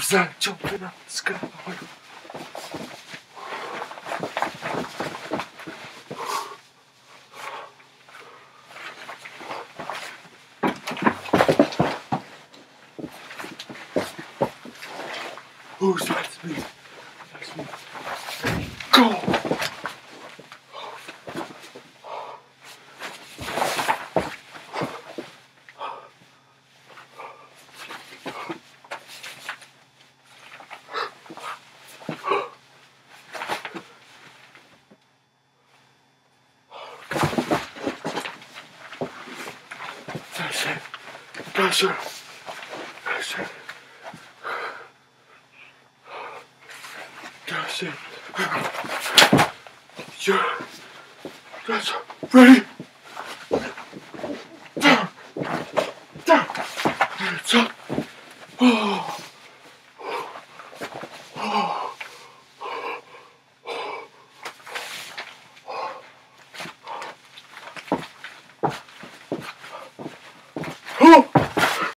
güzel, çok fena. Sıkı. Oh, that's me. That's me. Go! That's it. That's it. That's it. That's it. Yeah. That's it. Ready? Down. Down. It's up. Oh. Oh.